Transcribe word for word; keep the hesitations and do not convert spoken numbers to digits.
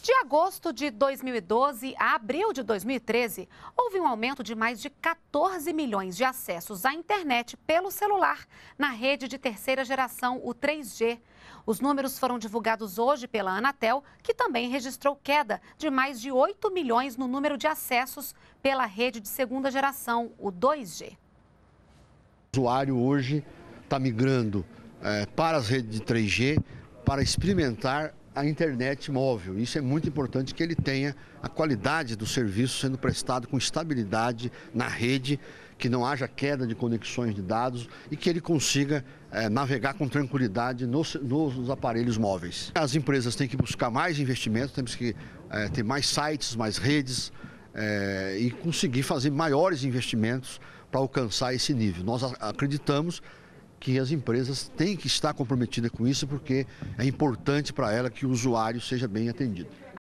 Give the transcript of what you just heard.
De agosto de dois mil e doze a abril de dois mil e treze, houve um aumento de mais de quatorze milhões de acessos à internet pelo celular na rede de terceira geração, o três G. Os números foram divulgados hoje pela Anatel, que também registrou queda de mais de oito milhões no número de acessos pela rede de segunda geração, o dois G. O usuário hoje está migrando é, para as redes de três G para experimentar a internet móvel. Isso é muito importante, que ele tenha a qualidade do serviço sendo prestado com estabilidade na rede, que não haja queda de conexões de dados e que ele consiga é, navegar com tranquilidade nos, nos aparelhos móveis. As empresas têm que buscar mais investimentos, temos que é, ter mais sites, mais redes é, e conseguir fazer maiores investimentos para alcançar esse nível. Nós acreditamos que as empresas têm que estar comprometidas com isso, porque é importante para ela que o usuário seja bem atendido.